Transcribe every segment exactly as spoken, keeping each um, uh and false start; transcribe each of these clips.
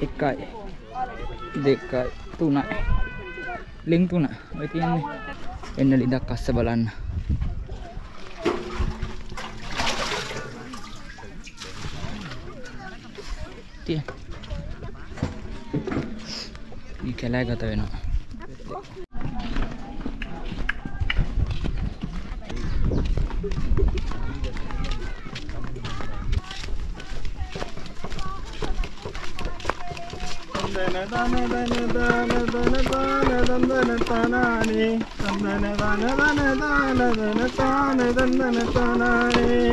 එකයි දෙකයි තුනයි ලින්ක් තුන ඔය තියෙන්නේ එන්න ලිඳක් අස්ස බලන්න තිය ඊ කැලෑ ගත වෙනවා දන දන දන දන දන දන තනානේ දන දන දන දන දන තන දන තනානේ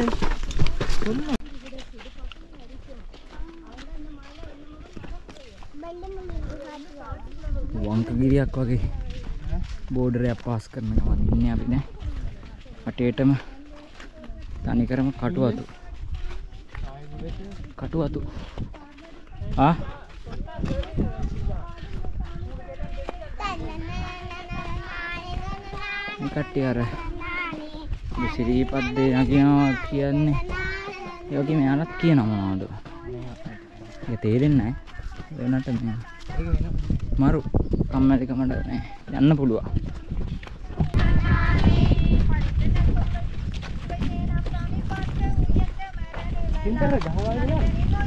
වංකගිරියක් වගේ බෝඩරයක් පාස් කරන ගමන් ඉන්නේ අපි නේ අටේටම තනිකරම කටු අතු කටු අතු ආ කට්ටිය අර සිරීපත් දෙනා කියනවා කියන්නේ ඒ වගේ මෙයාලත් කියනවා මොනවද ඒක තේරෙන්නේ නැහැ වෙනට මේ මරු කම්මැලි කමඩ නේ යන්න පුළුවන් ඉන්ටර් ගහලා ඉන්න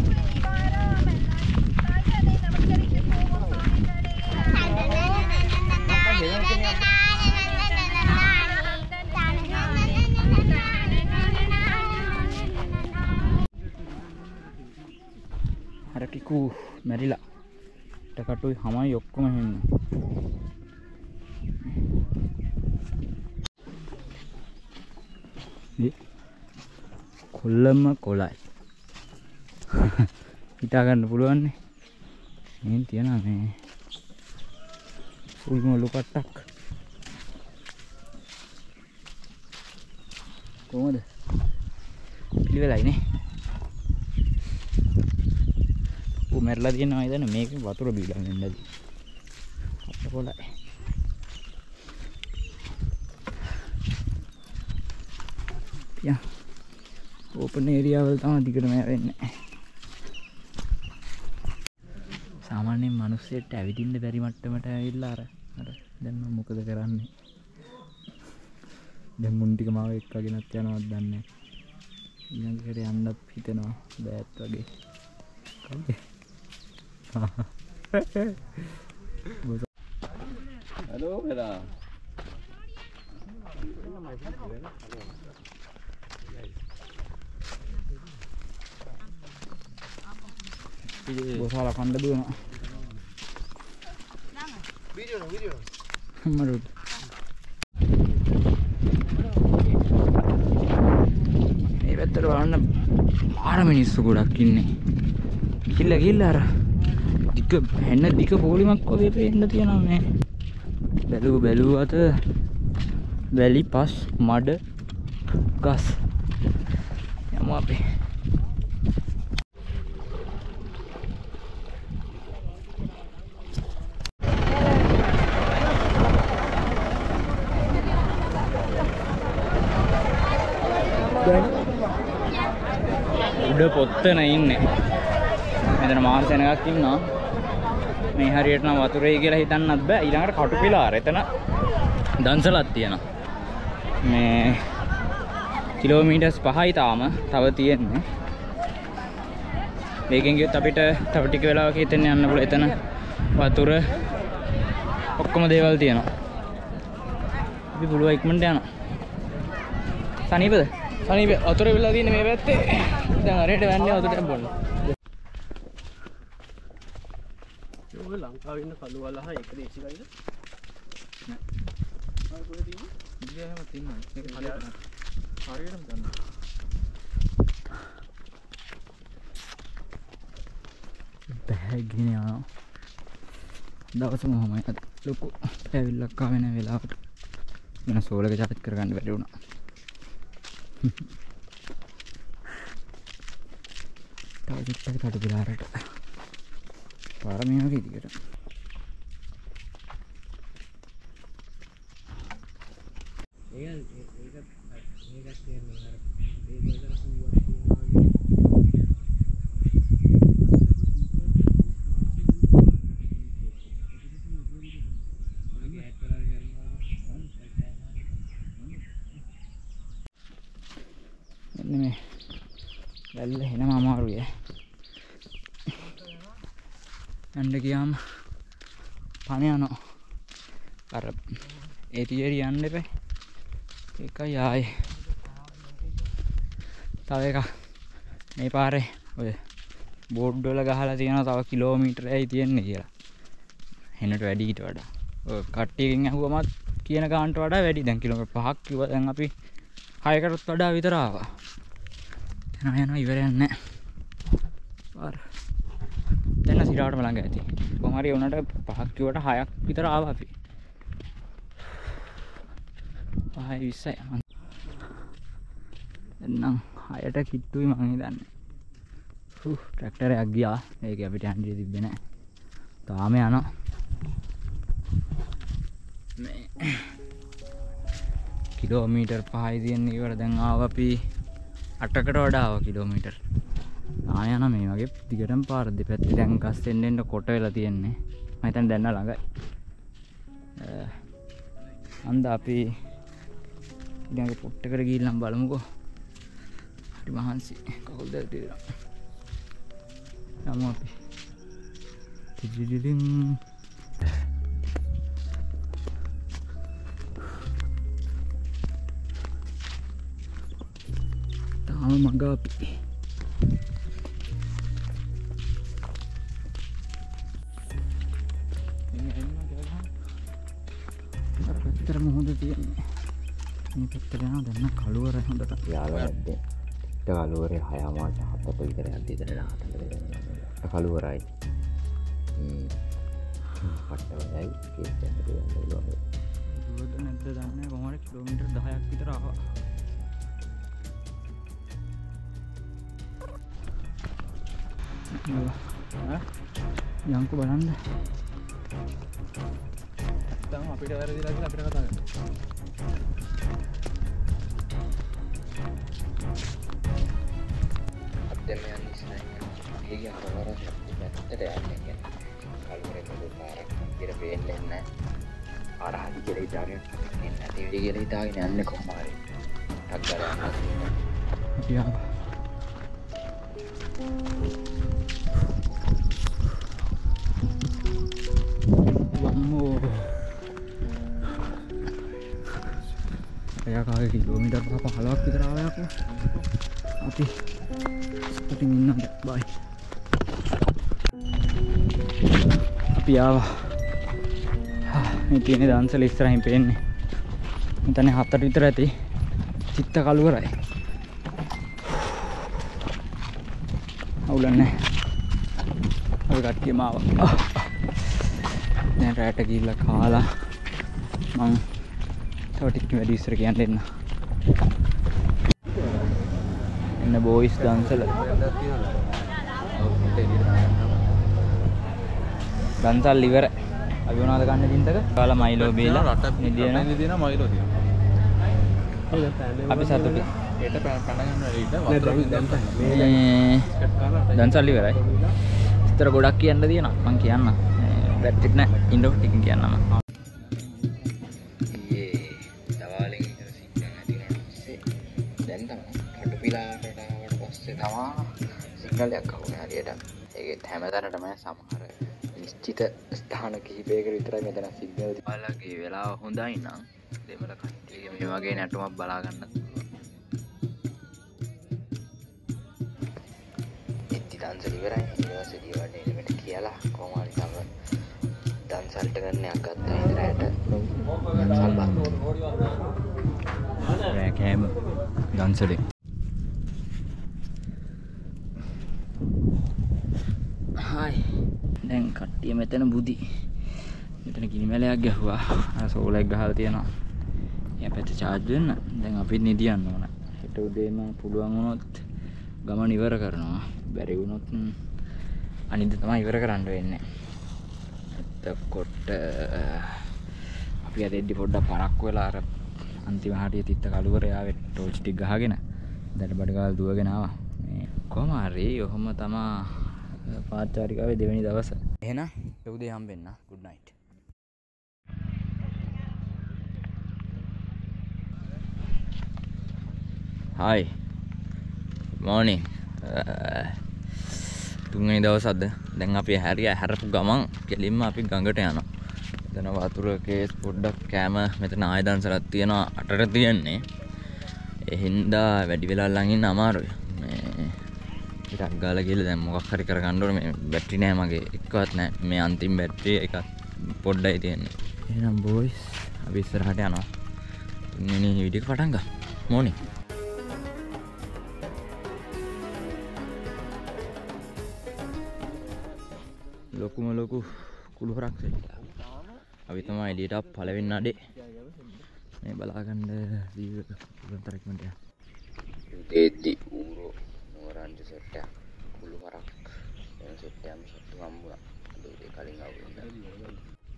අර කිකු මැරිලා කටුයි හමයි ඔක්කොම හෙන්නේ මේ කොල්ලම කොළයි හිතා ගන්න පුළුවන් නේ මේ තියනවා මේ ෆුල් මොළු කට්ටක් කොහොමද පිළිවෙලයි නේ ඌ මැරලා තියෙනවා නේද මේක වතුර බීලා වෙන්නද අප්ප කොළයි යා ඕපන් ඒරියා වල තමයි දිගටම වෙන්නේ සාමාන්‍යයෙන් මිනිස්සෙට ඇවිදින්න බැරි මට්ටමට ඇවිල්ලා අර අර දැන් මම මොකද කරන්නේ දැන් මුන් ටික මාව එක්කගෙනත් යනවත් දන්නේ ඊළඟට යන්නත් හිතෙනවා බෑත් වගේ හලෝ බලා බොසාලා කණ්ඩ දුවනවා වීඩියෝ වීඩියෝ මරුත් මේ පැත්තට බලන්න මාර මිනිස්සු ගොඩක් ඉන්නේ කිල්ල කිල්ල අර දික හැන්න දික පොලිමක් වගේ පේන්න තියෙනවා මේ බැලුව බැලුව අත වැලි පස් මඩ ගස් යමු අපි උඩ පොත්තන ඉන්නේ මෙතන මාර සෙනගක් ඉන්නවා මේ හරියට නම් වතුරේ කියලා හිතන්නත් බෑ ඊළඟට කටු පිලාර එතන දන්සලක් තියෙනවා මේ කිලෝමීටර්ස් පහයි තාම තව තියෙන්නේ මේකෙන් ගියොත් අපිට තව ටික වෙලාවක හිතෙන්න යන්න පුළුවන් එතන වතුර ඔක්කොම දේවල් තියෙනවා අපි පුළුවන් ඉක්මනට යනවා සනීපද සනීප වතුර වෙලා තියෙන්නේ මේ පැත්තේ දැන් හරියට වැන්නේ වතුරට බොන්න ඔය ලංකාවේ ඉන්න කළු වලහ එක දේශිකයිද නෑ ආ කොහෙද තියෙන්නේ ඉන්දියාවේ හැම තියෙනවා මේක හරියට හරියටම ගන්න බෑග් ගෙන යනවා දවසම මම ලොකු ඇවිල්ලක් ආවෙ නැ වෙලාවට වෙන සෝලක චාර්ජ් කරගන්න බැරි වුණා තව චුට්ටක් කඩ පිලාරට පාර මේ වගේ දිගට ඒක ඒක ඒකත් කියන්නේ අර ඒ වලට කිව්වා නෙමෙයි. වැල්ල එනම අමාරුයි ඈ. යන්න ගියාම පණ යනවා. අර ඒ තියරි යන්න එපා. ඒකයි ආයේ. තව එකක් මේ පාරේ ඔය බෝඩ් වල ගහලා තියෙනවා තව කිලෝමීටරයයි තියෙන්නේ කියලා. හෙනට වැඩි ඊට වඩා. ඔය කට්ටියකින් අහුවමත් කියන ගානට වඩා වැඩි. දැන් කිලෝමීටර් පහක් කිව්වා. දැන් අපි හයකටත් වඩා විතර ආවා. යනවා යනවා ඉවරයක් නැහැ. පාර. දැන් සිරාටම ළඟ ඇති. කොහොම හරි උනට පහක් කිව්වට හයක් විතර ආවා අපි. පහයි විස්සයි. එන්නම් හයට කිට්ටුයි මං හිතන්නේ. හු ට්‍රැක්ටරයක් ගියා. ඒක අපිට යන්න තිබ්බේ නැහැ. තාම යනවා. මේ කිලෝමීටර් පහයි තියෙන ඉවර දැන් ආවා අපි අටකට වඩා ආවා කිලෝමීටර්. ආ යනවා මේ වගේ දිගටම පාර දෙපැත්තේ දැන් ගස්සෙන් එන්න කොට වෙලා තියෙන්නේ. මම හිතන්නේ දැන් ළඟයි. අන්ද අපි ඊළඟ පොට්ටකට ගිහින් බලමුකෝ. හරි මහන්සි කකුල් දෙක තියෙනවා. යමු අපි. ටිටිටිටින් තාම මග අපි. පැත්තට මොහොත තියෙන්නේ. මේ පැත්තට යනවා දැන් කළුවර හොඳට යාළුවා නැද්ද? කළුවරේ හයමාට හතට විතර යද්දී ඉතන හතට කළුවරයි. ම්ම් පට්ටවයි කේස් එකකට යනවා. දුවද නැද්ද දන්නේ නැහැ. කොහොමද කිලෝමීටර් දහයක් විතර ආවා. යන්කෝ බලන්න. නැත්තම් අපිට වැරදිලා කියලා අපිට කතා කරන්න. දැන් මේ යන්නේ ඉස්සරහින් ඒකේ අරවර පැත්තට යන්නේ කියන්නේ කල්වරේ මොකද පාරක් විතර පේන්නේ නැහැ. ආර හරි කියලා ඉතාලෙන් එන්නේ නැති වෙලී කියලා ඉතාලෙන් යන්නේ කොහොම හරි. ටක් ගාලා යනවා. අපි ආවා. වම්මෝ. එයා කාගේ කිලෝමීටර් පහළොවක් විතර ආවා යකෝ. අපි ඉතින් ඉන්න බයි. අපි ආවා. මේ තියෙන දන්සල ඉස්සරහින් පේන්නේ. මෙතන හතර විතර ඇති. චිත්ත කළුවරයි. අවුලන්නේ. ඔය කට්ටියම ආවා. දැන් රැට ගිහිල්ලා කාලා මං තව ටිකක් වැඩි ඉස්සර කියන්න එන්න. එන්න බෝයිස් දන්සල. දන්සල් ඉවර. අපි මොනවද ගන්න දින්දක? කාලා මයිලෝ බීලා නිදියන නිදියන මයිලෝ තියෙනවා. අපි සතුටුයි. ඒට පැන ගන්න වෙයි. මේ දන්සල් ඉවරයි. විස්තර ගොඩක් කියන්න තියෙනවා. මං කියන්න. බැට්ටික් නැහැ. ඉන්ඩෝ ටික කියන්නම. ඊයේ දවාලෙන් ඉතන සිග්නල් නැති වුණාට පස්සේ දැන් තමයි කඩු පිලාකට ආවට පස්සේ තමයි සිග්නල් එකක් ආවනේ හරියට. ඒකෙත් හැමතැනටම සමහර නිශ්චිත ස්ථාන කිහිපයකට විතරයි මෙතන සිග්නල් තියෙන්නේ. ඔයාලගේ වෙලාව හොඳයි නම් දෙමළ කට්ටියගේ මේ වගේ නැටුමක් බලා ගන්නත් පුළුවන්. ඉති දන්සල් ඉවරයි. ඊට පස්සේ දියවඩේ එලිමෙන්ට් කියලා කොහොම හරි තමයි දන්සල්ට ගන්නයක් ගත්තා ඉතරයට. දන්සල් බා. රෑ කෑම දන්සලේ. හායි. දැන් කට්ටිය මෙතන බුදි. මෙතන කිනිමැලයක් ගැහුවා. අර සෝලයක් ගහලා තියෙනවා. එයා පැත්තේ charge වෙන්න. දැන් අපිත් නිදියන්න ඕන. හෙට උදේම පුළුවන් වුණොත් ගමන ඉවර කරනවා. බැරි වුණොත් අනිද්දා තමයි ඉවර කරන්න වෙන්නේ. එතකොට අපි අද එද්දි පොඩ්ඩක් පරක්කු වෙලා අර අන්තිම හරිය තිත්ත කළුවරේ ආවේ ටෝච් ටික ගහගෙන දැන් බඩ ගාලා දුවගෙන ආවා. මේ කොහම හරි ඔහොම තමයි පාත්‍යාරිකාවේ දෙවෙනි දවස. එහෙනම් උදේ හම්බෙන්න. good night. hi morning. තුන්වෙනි දවස් අද. දැන් අපි හැරිය හැරපු ගමන් කෙලින්ම අපි ගඟට යනවා. එතන වතුරකේ පොඩ්ඩක් කැම මෙතන ආයදන්සලක් තියෙනවා අටට තියන්නේ. ඒ හින්දා වැඩි වෙලා ළඟ ඉන්න අමාරුයි. මේ ටිකක් ගාලා ගිහලා දැන් මොකක් හරි කරගන්න ඕනේ. මේ බැටරි නෑ මගේ එකවත් නෑ. මේ අන්තිම බැටරි එකක් පොඩ්ඩයි තියෙන්නේ. එහෙනම් බොයිස් අපි ඉස්සරහට යනවා. තුන්වෙනි වීඩියෝ එක පටන් ගමු. morning. ලොකුම ලොකු කුළුහරක් වෙලා. අපි තමයි එළියට පළවෙනි නඩේ. මේ බලාගන්න වීව් එක උන්තරක් මන්ට. දෙද්දි ඌරෝ නෝරන්ජ සෙට් එක කුළුහරක් එන සෙට් එකම සතු හම්බුණා. ඒ කලින් ආවෙන්න.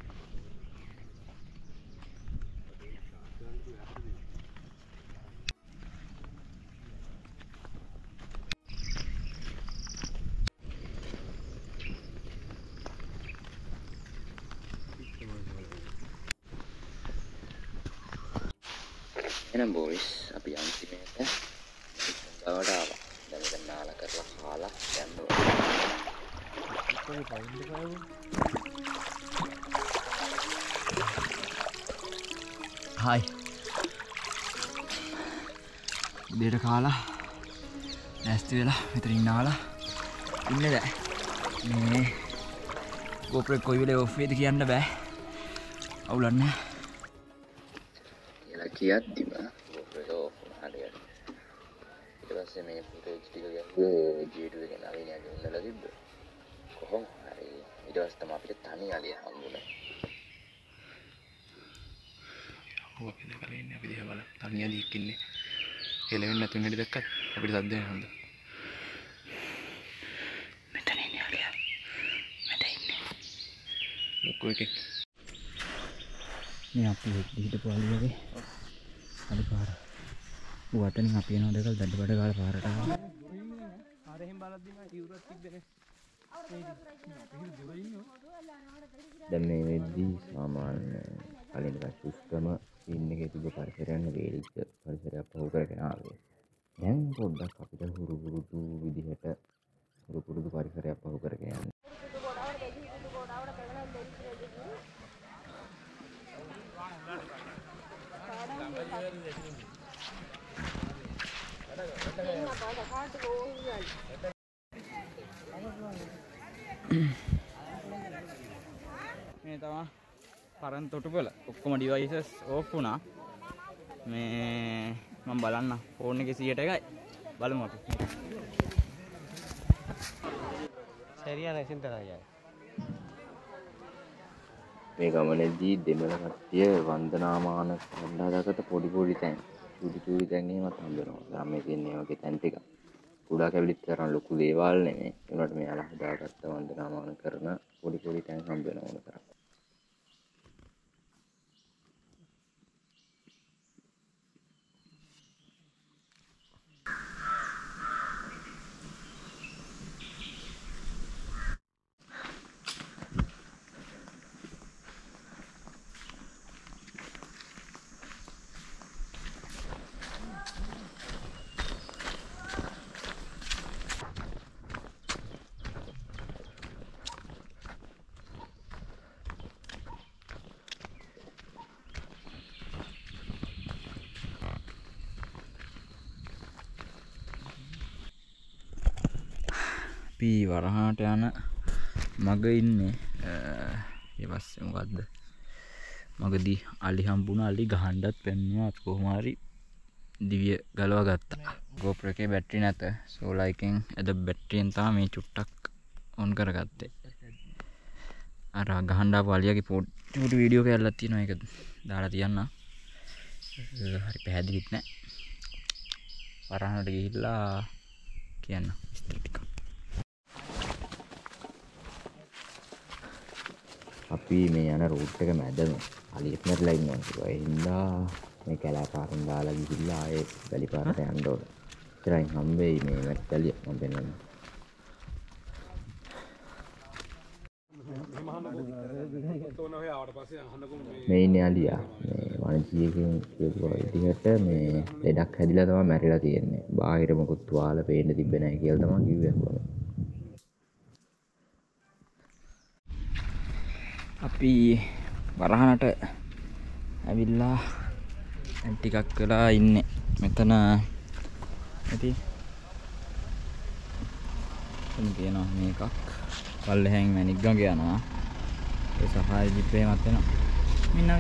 එහෙනම් බොයිස් අපි අන්තිමේට ගාවට ආවා. දැන් මෙතන නාල කරලා කාලා යන්න ඕනේ. හායි. දෙයට කාලා නැස්ති වෙලා මෙතන ඉන්නාලා ඉන්නේ දැන්. මේ GoPro කොයි වෙලේ ඔෆ් වෙයිද කියන්න බෑ. අවුලක් නැහැ. කියද්දිම GoPro ඔෆ් වුණා හරියට. ඊට පස්සේ මේ ෆුටේජ් ටික ගැහුවේ ජී ටූ එකේ නවීනයාගේ උන්නලා තිබ්බ. කොහොම හරි ඊට පස්සේ තමයි අපිට තනි අලිය හම්බුනේ. ඔව් අපි දැකලා ඉන්නේ අපි දිහා බලන්න. තනි අලියෙක් ඉන්නේ. එළවෙන්නේ නැතුව හැටි දැක්කත් අපිට සද්ද වෙනවා හොඳ. මෙතන ඉන්නේ අලියා. මෙතන ඉන්නේ. ලොකු එකෙක්. මේ අපි හිටපු අලියගේ අලි පාර. වතනින් අපි යනවා දැකලා දඩ බඩ ගාලා පාරට ආවා. ආර එහෙම බලද්දි මම ඉවුරක් තිබ්බනේ. දැන් මේ වෙද්දී සාමාන්‍ය කලින් සුස්කම ඉන්න එකේ තිබ්බ පරිසරයන් වේලිච්ච පරිසරයක් පහු කරගෙන ආවේ. දැන් පොඩ්ඩක් අපිට හුරු පුරුදු විදිහට හුරු පුරුදු පරිසරයක් පහු කරගෙන යන්න. මේ තමයි පරණ තොටුපළ ඔක්කොම ඩිවයිසස් ඕෆ් වුණා. මේ මම බලන්න ෆෝන් එකේ සියයට එකයි බලමු අපි. සරියන සින්තරයි. මේ ගමනේදී දෙමළ කට්ටිය වන්දනාමාන හදාගත්ත පොඩි පොඩි තැන් චූටි චූටි තැන් එහෙමත් හම්බෙනවා. ග්‍රාමයේ තියෙන ඒ වගේ තැන් ටික. කුඩා කැවිලිත් කරන ලොකු දේවල් නෙමෙයි. ඒකට මෙයාලා හදාගත්ත වන්දනාමාන කරන පොඩි පොඩි තැන් හම්බෙනවා උන තරම්. අපි වරහාට යන මග ඉන්නේ. ඒ පස්සේ මොකද්ද මගදී අලි හම්බුණා. අලි ගහන්නත් පෙන්නුවා. අපි කොහොම හරි දිවිය ගලවා ගත්තා. GoPro එකේ බැටරි නැත. සෝලාර් එකෙන් අද බැටරියෙන් තමයි මේ චුට්ටක් ඔන් කරගත්තේ. අර ගහන්න ආපු අලියාගේ පොඩි වීඩියෝ කැල්ලක් තියෙනවා. ඒක දාලා තියන්න. හරි පැහැදිලිත් නෑ. වරහාට ගිහිල්ලා කියන්න විස්තර ටික. අපි මේ යන රූට් එක මැදම අලියෙක් මැරලා ඉන්නවා කියලා. ඒ හින්දා මේ කැලෑ පාරෙන් දාලා ගිහිල්ලා ආයේ වැලි පාරට යන්න ඕන. ඉතින් හම්බෙයි මේ මැට්ටලිය මම පෙන්නන්න. මේ ඉන්නේ අලියා මේ වණිජියකින් කියපුවා විදිහට මේ ලෙඩක් හැදිලා තමයි මැරිලා තියෙන්නේ. බාහිර මොකුත් තුවාල පේන්න තිබ්බේ නැහැ කියලා තමයි කිව්වේ කොහොමද. අපි වරහනට ඇවිල්ලා දැන් ටිකක් වෙලා ඉන්නේ. මෙතන ඇති එතන තියෙනවා මේකක්. පල්ලෙහෙන් මැණික් ගඟ යනවා. ඒ සහාය ජිප් එකමත් වෙනවා. මින්නයි.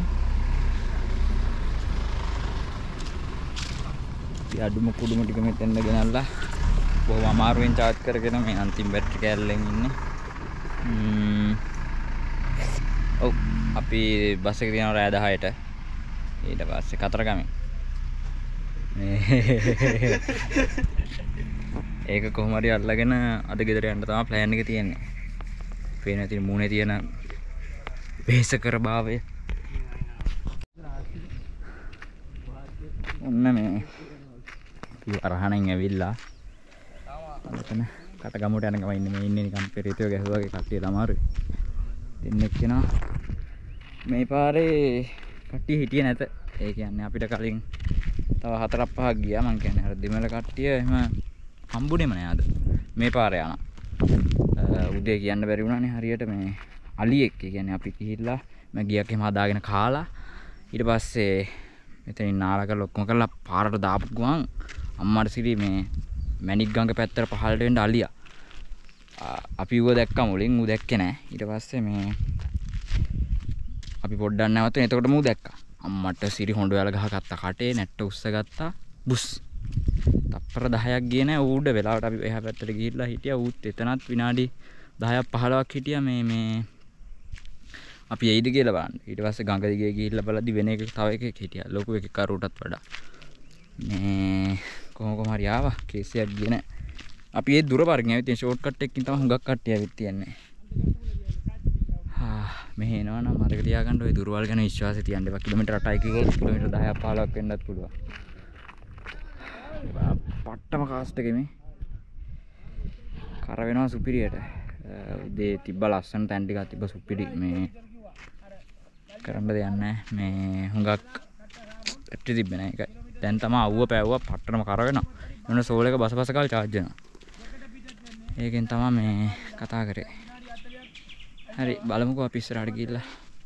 අපි අඩුම කුඩුම ටික මෙතෙන්ද ගෙනල්ලා බොහොම අමාරුවෙන් charge කරගෙන මේ අන්තිම බැටරි කෑල්ලෙන් ඉන්නේ. ම්ම් ඔව් අපි බස් එක යනවා රෑ දහයට. ඊට පස්සේ කතරගමෙන්. මේ ඒක කොහොම හරි අල්ලගෙන අද ගෙදර යන්න තමයි plan එක තියෙන්නේ. පේන තියෙන මූණේ තියෙන වෙහෙසකර භාවය. ඔන්න මේ අපි අරහණෙන් ඇවිල්ලා මෙතන කටගමුට යන ගම ඉන්නේ. මේ ඉන්නේ නිකන් පෙරිතෝ ගැහුවාගේ කට්ටිය ළමාරුයි. දෙන්නෙක් කෙනා මේ පාරේ කට්ටිය හිටියේ නැත. ඒ කියන්නේ අපිට කලින් තව හතරක් පහක් ගියා. මං කියන්නේ අර දෙමළ කට්ටිය එහෙම හම්බුනේම නෑ අද මේ පාරේ යනවා. උදේ කියන්න බැරි වුණානේ හරියට මේ අලියෙක්. ඒ කියන්නේ අපි ගිහිල්ලා මැගියක් එහෙම හදාගෙන කාලා ඊට පස්සේ මෙතනින් නාලා කරලා ඔක්කොම කරලා පාරට දාපු ගමන් අම්මාට සිරි මේ මැණික් ගඟ පැත්තට පහළට වෙන්න අලියා. අපි ඌව දැක්කම මුලින් ඌ දැක්කේ නෑ. ඊට පස්සේ මේ අපි පොඩ්ඩක් නැවතුනේ. එතකොට මූ දැක්කා. අම්මට සිරි හොඬ වල ගහගත්තා. කටේ නැට්ට උස්සගත්තා. බුස්. තප්පර දහයක් ගියේ නෑ. ඌඩ වෙලාවට අපි එහා පැත්තට ගිහිල්ලා හිටියා. ඌත් එතනත් විනාඩි දහයක් පහළොවක් හිටියා මේ මේ අපි එයිද කියලා බලන්න. ඊට පස්සේ ගඟ දිගේ ගිහිල්ලා බලද්දි වෙන එකක තව එකෙක් හිටියා. ලොකු එකෙක් කරුටත් වඩා. මේ කොහොම කොහම හරි ආවා. කේසියක් ගියේ නෑ. අපි ඒ දුර පාරකින් ආවිත් ඒ ෂෝට් කට් එකකින් තමයි හුඟක් කට්ටිය ආවිත් තියන්නේ. හා මෙහෙ එනවා නම් මතක තියාගන්න ඔය දුරවල් ගැන විශ්වාසය තියන්න එපා. කිලෝමීටර් අටයි කිව්වොත් කිලෝමීටර් දහයක් පහළොවක් වෙන්නත් පුළුවන්. පට්ටම කාස්ට් එකේ මේ කර වෙනවා සුපිරියට. උදේ තිබ්බ ලස්සන තැන් ටිකක් තිබ්බ සුපිරි මේ කරන්න දෙයක් නැහැ. මේ හුඟක් ඇටි තිබ්බේ නැහැ. ඒකයි. දැන් තමයි අවුව පෑවුවා පට්ටම කර වෙනවා. මොන සෝල් එක බස බස කාල charge වෙනවා. ඒකෙන් තමයි මේ කතා කරේ. හරි බලමුකෝ අපි ඉස්සරහට ගිහිල්ලා.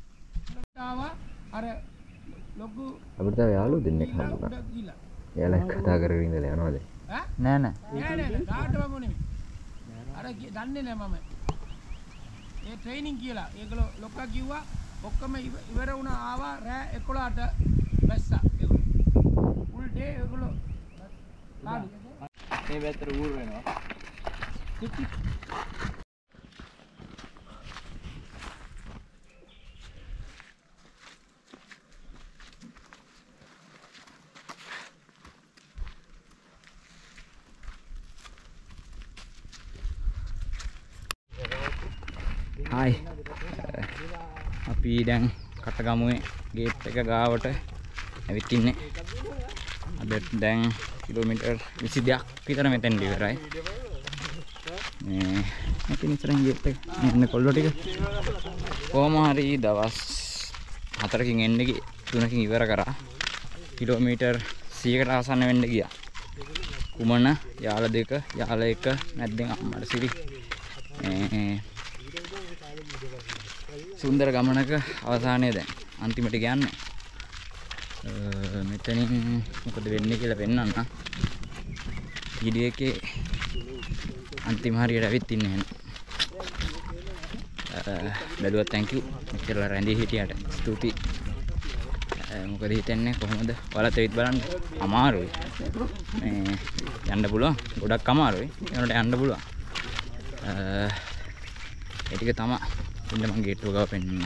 අර ලොකු අපිට තව යාළුවෝ දෙන්නෙක් හම්බුණා. එයාලා කතා කරගෙන ඉඳලා යනවාද? නෑ නෑ. නෑ නෑ කාටවම නෙමෙයි. අර දන්නේ නෑ මම. ඒ ට්‍රේනින් කියලා. ඒගොල්ලෝ ලොක්කා කිව්වා ඔක්කොම ඉවර වුණා ආවා රෑ එකොළහට බැස්සා. ඒගොල්ලෝ. ෆුල් ඩේ ඒගොල්ලෝ ලාඩු. මේ පැත්තට ඌර වෙනවා. Hai, අපි දැන් කටගමුවේ ගේට් එක ගාවට ඇවිත් ඉන්නේ. අද දැන් කිලෝමීටර් විසි දෙකක් විතර මෙතෙන් ඉවරයි. මේ මෙතන ඉස්සරහින් ගේට් එක එන්න කොල්ලෝ ටික කොහොම හරි දවස් හතරකින් එන්න ගියේ තුනකින් ඉවර කරා. කිලෝමීටර් සීයකට ආසන්න වෙන්න ගියා. කුමන යාල දෙක යාල එක නැද්දෙන් අම්මට සිරි මේ සුන්දර ගමනක අවසානයේ දැන් අන්තිමට යන්නේ. මෙතනින් මොකද වෙන්නේ කියලා පෙන්නන්න. වීඩියෝ එකේ අන්තිම හරියට ඇවිත් ඉන්නේ එහෙනම්. බැලුවා thank you. මෙච්චර රැඳී හිටියට ස්තුතියි. මොකද හිතන්නේ කොහොමද? ඔයාලත් එවිත් බලන්න. අමාරුයි. මේ යන්න පුළුවන්. ගොඩක් අමාරුයි. ඒනට යන්න පුළුවන්. ඒ ටික තමයි ඉන්න මං ගේට්ටුව ගාව පෙන්නන්න.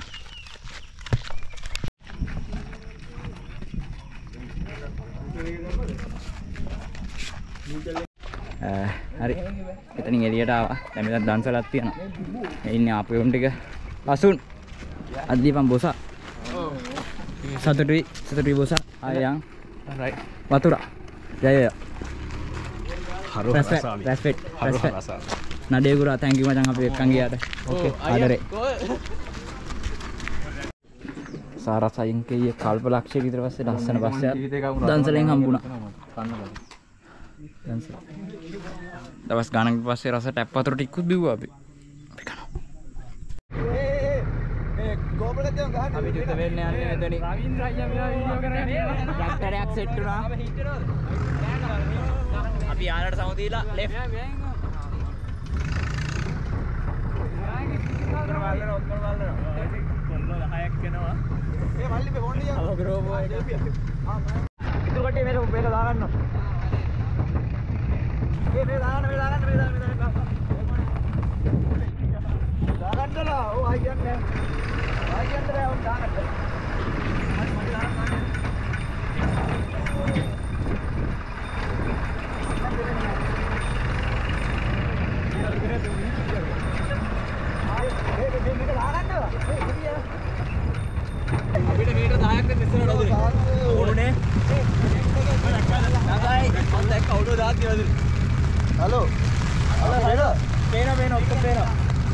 හරි එතනින් එළියට ආවා. දැන් මෙතන දන්සලක් තියෙනවා. මේ ඉන්නේ ආපු උන් ටික. අසුන් අද්දීපන් බොසා. සතුටුයි සතුටුයි බොසා. ආයන්. right. වතුර. ජය ජය. හරෝ රසාමි. respect respect. නඩේ ගුරා thank you මචං අපි එක්කන් ගියාට. okay ආදරේ. සාරසයින් කීය කල්ප ලක්ෂය විතර පස්සේ ලස්සන බස්සයක් දන්සලෙන් හම්බුණා. දන්සල. දවස් ගානක් පස්සේ රස ටැප් වතුර ටිකකුත් බිව්වා අපි. අපි කනවා. අපි ජුත වෙන්න යන්නේ මෙතනින්. රවින්ද්‍ර අයියා මෙයා වීඩියෝ කරන්නේ. ට්‍රැක්ටරයක් සෙට් වුණා. අපි ආනට සමු දීලා ලෙෆ්ට්. ඔක්කොම වල්ලන ඔක්කොම වල්ලන. කොල්ලෝ හයක් යනවා. ඒ මල්ලි මේ ෆෝන් එක. ඔව් ග්‍රෝබෝ එක. ඉතුරු කට්ටිය මේක මේක දාගන්න. ඒ මේ දාගන්න මේ දාගන්න මේ දාගන්න මේ දාගන්න. දාගන්නලා. ඔව් ආයි කියන්නේ. ආයි කියන්නේ බෑ ඔව් දාගන්න. මම මම දාගන්න. අපිට මීටර දහයක් දෙන්න ඉස්සරහට ඕනේ. නගයි මම දැක්ක අවුරුදු දහයක් කියලා දෙන්න. හලෝ. Hello hello. පේන පේන ඔක්කොම පේනවා.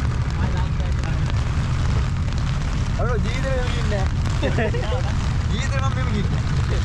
හලෝ ජීවිතේ මෙහෙම ගින්නේ නැහැ. ජීවිතේ මම මෙහෙම ගින්නේ.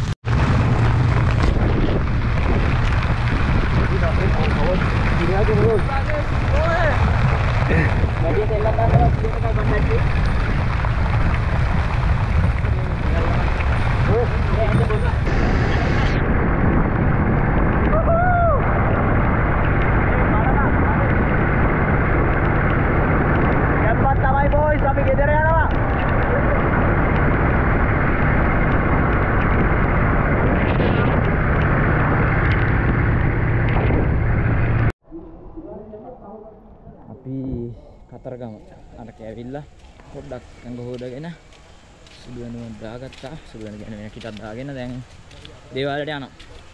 කතරගම අරක ඇවිල්ලා පොඩ්ඩක් ඇඟ හොදගෙන සුදු වෙනුවක් දාගත්තා. සුදු වෙන ගැන වෙන කිටක් දාගෙන දැන් දේවාලයට යනවා.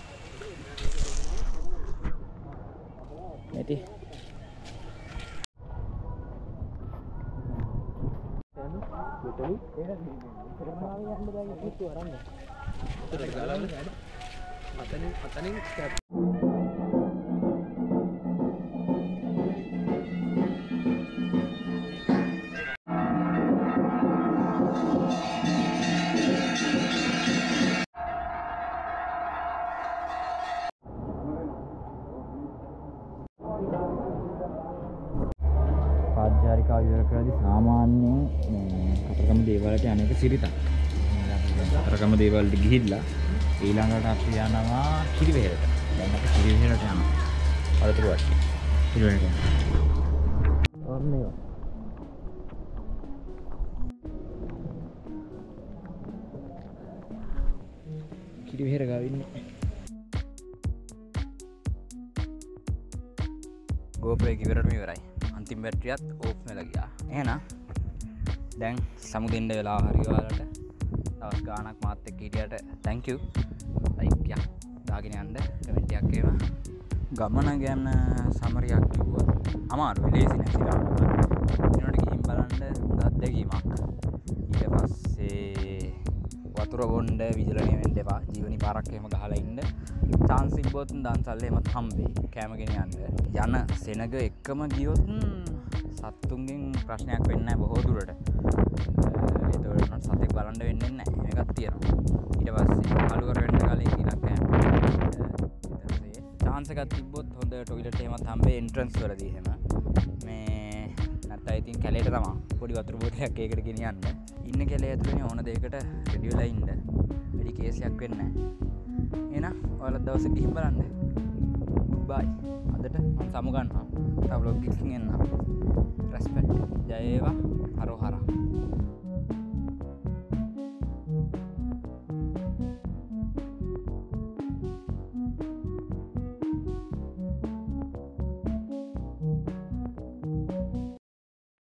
නැති අතනින් අතනින් පාදචාරිකා විවර කරද්දී සාමාන්‍යයෙන් කතරගම දේවාලයට යන එක සිරිතක්. කතරගම දේවාලයට ගිහිල්ලා ඊළඟට අපි යනවා කිරිවෙහෙරට. දැන් අපි කිරිවෙහෙරට යනවා. වලතුරු වටේ. කිරිවෙහෙරට යනවා. ඔන්නේ. කිරිවෙහෙර ගාව ඉන්නේ. GoPro එක ඉවරටම ඉවරයි. අන්තිම බැටරියත් ඕෆ් වෙලා ගියා. එහෙනම් දැන් සමු දෙන්න වෙලා හරි ඔයාලට. දවස් ගාණක් මාත් එක්ක හිටියට thank you. ලයික් එකක් දාගෙන යන්න, කමෙන්ට් එකක් ඒවා. ගමන ගැන සමරියක් කිව්වා. අමාරුයි ලේසි නෑ සිරාට. දිනවලට ගිහින් බලන්න හොඳ අත්දැකීමක්. ඊට පස්සේ වතුර බොන්න විජලණය වෙන්න එපා. ජීවනි පාරක් එහෙම ගහලා ඉන්න. chance තිබ්බොත් දන්සල් එහෙමත් හම්බෙයි. කැම ගෙන යන්න. යන සෙනග එක්කම ගියොත් සත්තුන්ගෙන් ප්‍රශ්නයක් වෙන්නේ නැහැ බොහෝ දුරට. ඒතකොට සතෙක් බලන්න වෙන්නේ නැහැ. මේකක් තියෙනවා. ඊට පස්සේ අලු කර වෙන්න කලින් ඉලක්ක කැම්ප් ඊට chance එකක් තිබ්බොත් හොඳ ටොයිලට් එහෙමත් හම්බෙයි එන්ට්‍රන්ස් වලදී එහෙම. මේ නැත්නම් ඉතින් කැලේට තමයි පොඩි වතුර බෝතලයක් ඒකට ගෙනියන්න. ඉන්න කැලේ ඇතුළේ ඕන දෙයකට රෙඩි වෙලා ඉන්න. වැඩි කේසයක් වෙන්නේ නැහැ. එහෙනම් ඔයාලා දවසේ ගිහින් බලන්න. බයි. අදට මම සමු ගන්නවා. තව vlog එකකින් එන්නම්. රෙස්පෙක්ට්. ජය වේවා. හරෝ හරා.